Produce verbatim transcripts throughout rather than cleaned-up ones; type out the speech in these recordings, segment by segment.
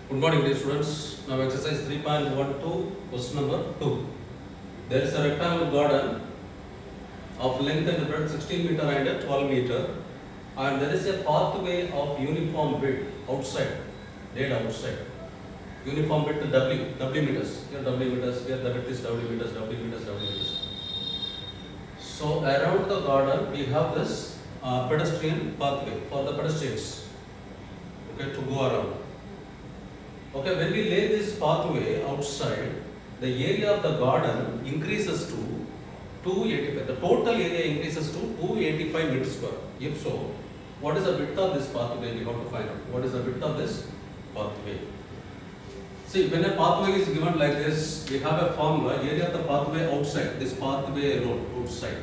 Good morning, dear students. Now exercise three point one two, question number two. There is a rectangular garden of length and breadth sixteen meter and twelve meter, and there is a pathway of uniform width outside, laid outside. Uniform width W, W meters. Here W meters, here the width is W meters, W meters, W meters. So around the garden we have this uh, pedestrian pathway for the pedestrians, okay, to go around. Okay, when we lay this pathway outside, the area of the garden increases to two eighty-five. The total area increases to two eighty-five meters square. If so, what is the width of this pathway? We have to find out. What is the width of this pathway? See, when a pathway is given like this, we have a formula. Area of the pathway outside, this pathway road outside.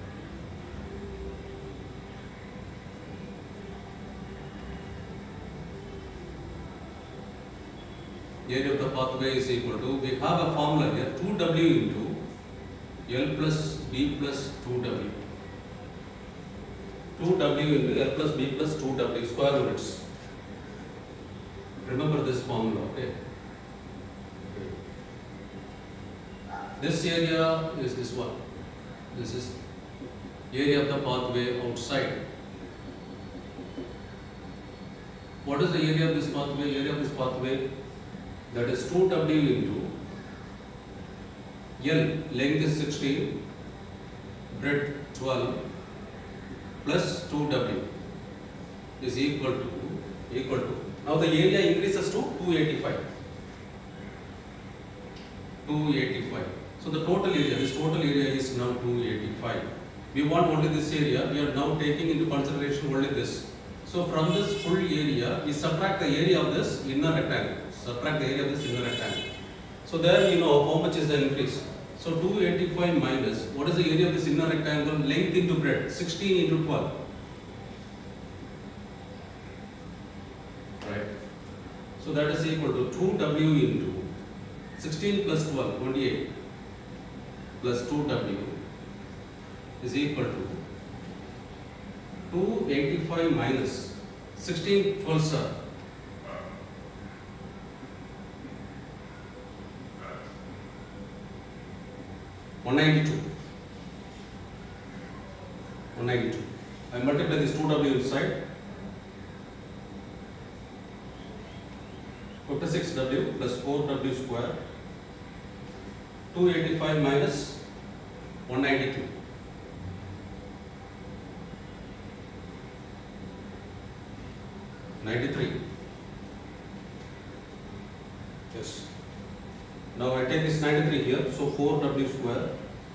Area of the pathway is equal to, we have a formula here, two W into L plus B plus two W. two W into L plus B plus two W square units. Remember this formula, okay? This area is this one. This is area of the pathway outside. What is the area of this pathway? Area of this pathway, that is two W into L, length is sixteen, breadth twelve, plus two W is equal to, equal to. Now the area increases to two eighty-five. two eighty-five. So the total area, this total area is now two eighty-five. We want only this area, we are now taking into consideration only this. So from this full area, we subtract the area of this inner rectangle. Subtract the area of this inner rectangle. So there you know how much is the increase. So two eighty-five minus, what is the area of this inner rectangle? Length into breadth, sixteen into twelve. Right. So that is equal to two W into sixteen plus twelve, twenty-eight, plus two W is equal to two eighty-five minus sixteen, twelve sir. one ninety-two. one ninety-two. I multiply this two W inside. fifty-six W plus four W square. two eighty-five minus one ninety-two. ninety-three. Yes. Now I take this ninety-three here, so four W square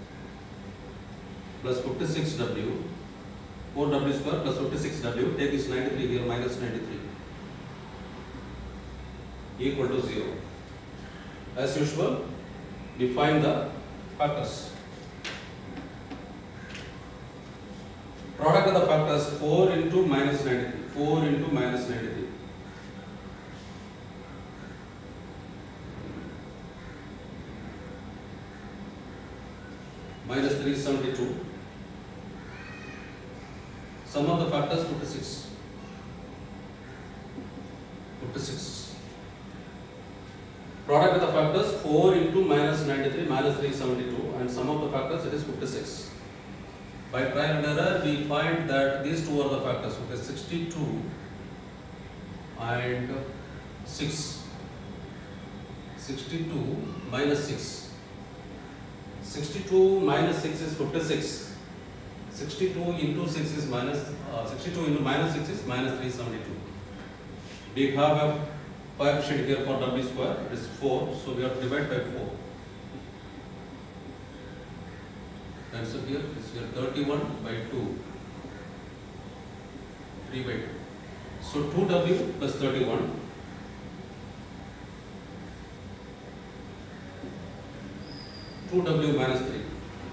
plus fifty-six W, four W square plus fifty-six W, take this ninety-three here minus ninety-three, equal to zero. As usual, we find the factors. Product of the factors four into minus ninety-three, four into minus ninety-three. Minus three seventy-two. Sum of the factors fifty-six. fifty-six. Product of the factors four into minus ninety-three minus three seventy-two, and sum of the factors it is fifty-six. By trial and error we find that these two are the factors, okay, sixty-two and six. sixty-two minus six. sixty-two minus six is fifty-six. sixty-two into six is minus, uh, sixty-two into minus six is minus three seventy-two. We have a coefficient here for W square, it is four, so we have to divide by four. Answer here is here thirty-one by two. three by two. So two W plus thirty-one. two W minus three.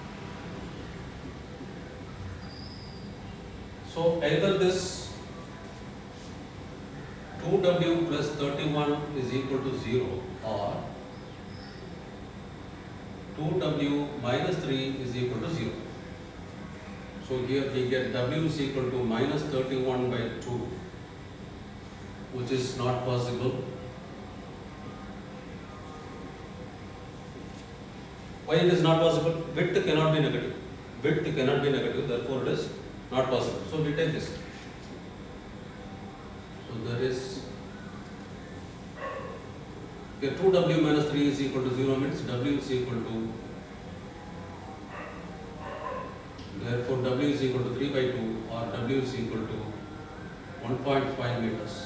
So either this two W plus thirty-one is equal to zero, or two W minus three is equal to zero. So here we get W is equal to minus thirty-one by two, which is not possible. Why it is not possible? Width cannot be negative. Width cannot be negative, therefore it is not possible. So we take this. So there is okay, two w minus three is equal to zero means w is equal to, therefore w is equal to three by two or w is equal to one point five meters.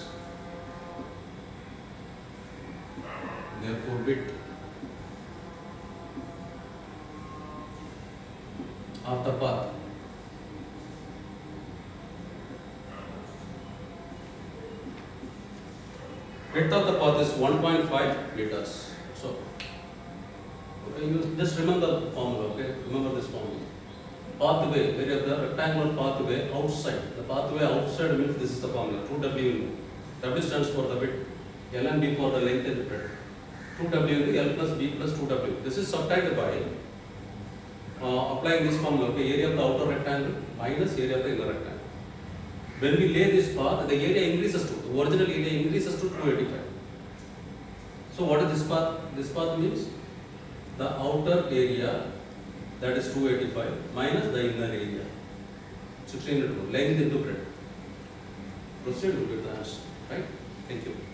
Therefore width of the path width of the path is one point five meters. So okay, you just remember the formula, okay? Remember this formula. Pathway, where you have the rectangular pathway outside. The pathway outside means this is the formula, two W. W stands for the width, L and B for the length and breadth. two W into L plus B plus two W. This is subtracted by uh, applying this formula, okay, area of the outer rectangle minus area of the inner rectangle. When we lay this path, the area increases to, the original area increases to two eighty-five. So what is this path? This path means the outer area, that is two eighty-five, minus the inner area, sixteen into two, length into breadth. Proceed with the answer, right? Thank you.